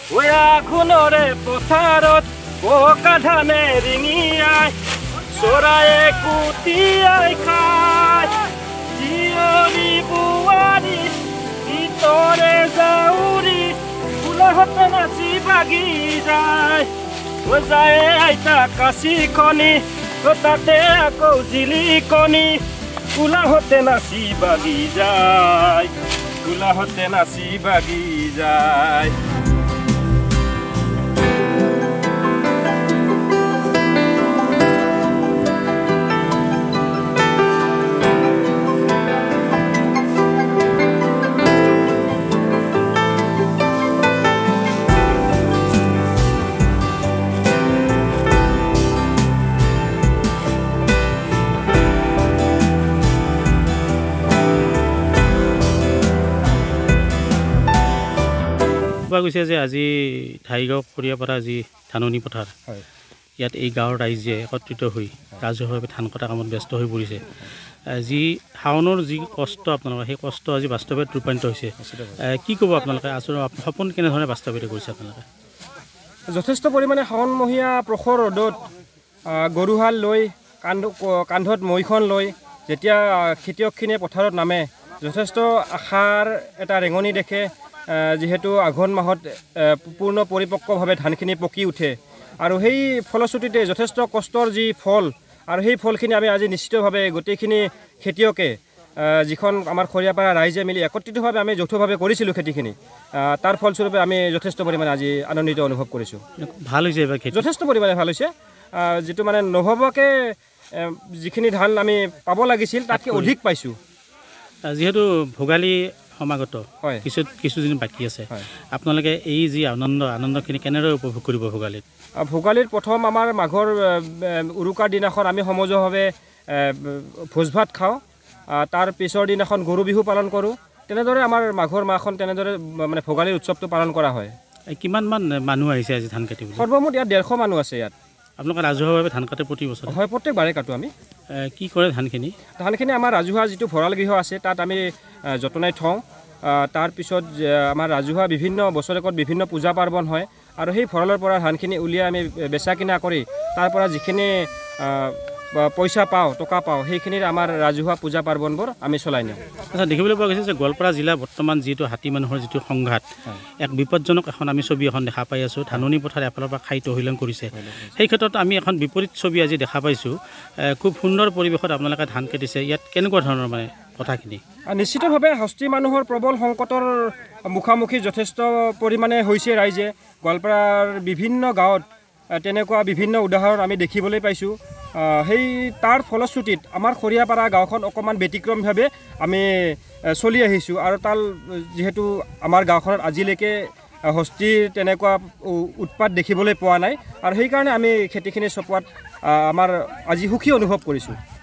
আঘোণৰে পথাৰত বোকা ধানে ৰিঙিয়াই চৰায়ে কুটিয়াই খায় জীয়ৰী বোৱাৰী ভিতৰে জাউৰী ফুলহঁতে নাচি বাগি যায় যায় আইতা কাচি কণী তাতে আকৌ জিলিকণী ফুলহঁতে নাচি বাগি যায় ফুলহঁতে নাচি বাগি যায় কোৱা গৈছে যে আজি ঠাইগাঁও খৰিয়াপাৰা যি ধাননি পথাৰ ইয়াত এই গাঁৱৰ ৰাইজে একত্ৰিত হৈ ৰাজহুৱাভাৱে ধান কটা কামত ব্যস্ত হৈ পৰিছে যি শাওনৰ যি কষ্ট আপোনালোকৰ সেই কষ্ট আজি বাস্তৱত ৰূপান্তৰিত হৈছে কি ক'ব আপোনালোকে আচলতে সপোন কেনেধৰণে বাস্তৱায়িত কৰিছে আপোনালোকে যথেষ্ট পৰিমাণে শাওণমহীয়া প্ৰখৰ ৰ'দত গৰুহাল লৈ কান্ধত মৈখন লৈ যেতিয়া খেতিয়কখিনিয়ে পথাৰত নামে যথেষ্ট আশাৰ এটা ৰেঙনি দেখে যিহেতু আঘোণ মাহত পূৰ্ণ পৰিপক্কভাৱে ধানখিনি পকি উঠে আৰু সেই ফলশ্ৰুতিতে যথেষ্ট কষ্টৰ যি ফল আৰু সেই ফলখিনি আমি আজি নিশ্চিতভাৱে গোটেইখিনি খেতিয়কে যিখন আমাৰ খৰিয়াপাৰা ৰাইজে মিলি একত্ৰিতভাৱে আমি যৌথভাৱে কৰিছিলোঁ খেতিখিনি তাৰ ফলস্বৰূপে আমি যথেষ্ট পৰিমাণে আজি আনন্দিত অনুভৱ কৰিছোঁ ভাল হৈছে এইবাৰ যথেষ্ট পৰিমাণে ভাল হৈছে যিটো মানে নভবাকৈ যিখিনি ধান আমি পাব লাগিছিল তাতকৈ অধিক পাইছোঁ যিহেতু ভোগালী সমাগত কিছুদিন বাকী আছে আপোনালোকে এই যি আনন্দখিনি কেনেদৰে উপভোগ কৰিব ভোগালীত প্ৰথম আমাৰ মাঘৰ উৰুকাৰ দিনাখন আমি সমজুৱাভাৱে ভোজ ভাত খাওঁ তাৰ পিছৰ দিনাখন গৰু বিহু পালন কৰোঁ তেনেদৰে আমাৰ মাঘৰ মাহখন তেনেদৰে মানে ভোগালীৰ উৎসৱটো পালন কৰা হয় কিমানমান মানুহ আহিছে আজি ধান কাটিবলৈ সৰ্বমুঠ ইয়াত 150 মানুহ আছে ইয়াত আপোনালোকে ৰাজহুৱাভাৱে ধান কাটে প্ৰতি বছৰ হয় প্ৰত্যেকবাৰে কাটোঁ আমি কি কৰে ধানখিনি আমাৰ ৰাজহুৱা যিটো ভঁৰাল গৃহ আছে তাত আমি যতনাই থওঁ তাৰপিছত আমাৰ ৰাজহুৱা বিভিন্ন বছৰেকত বিভিন্ন পূজা পাৰ্বণ হয় আৰু সেই ভঁৰালৰ পৰা ধানখিনি উলিয়াই আমি বেচা কিনা কৰি তাৰ পৰা যিখিনি পইচা পাওঁ টকা পাওঁ সেইখিনিৰ আমাৰ ৰাজহুৱা পূজা পাৰ্বণবোৰ আমি চলাই নিওঁ আচ্ছা দেখিবলৈ পোৱা গৈছে যে গোৱালপাৰা জিলা বৰ্তমান যিটো হাতী মানুহৰ যিটো সংঘাত এক বিপদজনক এখন আমি ছবি এখন দেখা পাই আছোঁ ধাননি পথাৰ এফালৰ পৰা খাই তহিলং কৰিছে সেই ক্ষেত্ৰত আমি এখন বিপৰীত ছবি আজি দেখা পাইছোঁ খুব সুন্দৰ পৰিৱেশত আপোনালোকে ধান কাটিছে ইয়াত কেনেকুৱা ধৰণৰ মানে কথাখিনি নিশ্চিতভাৱে হস্তি মানুহৰ প্ৰবল সংকটৰ মুখামুখি যথেষ্ট পৰিমাণে হৈছে ৰাইজে গোৱালপাৰাৰ বিভিন্ন গাঁৱত তেনেকুৱা বিভিন্ন উদাহৰণ আমি দেখিবলৈ পাইছোঁ সেই তাৰ ফলশ্ৰুতিত আমাৰ খৰিয়াপাৰা গাঁওখন অকণমান ব্যতিক্ৰমভাৱে আমি চলি আহিছোঁ আৰু তাৰ যিহেতু আমাৰ গাঁওখনত আজিলৈকে হস্তিৰ তেনেকুৱা উৎপাত দেখিবলৈ পোৱা নাই আৰু সেইকাৰণে আমি খেতিখিনি চপোৱাত আমাৰ আজি সুখী অনুভৱ কৰিছোঁ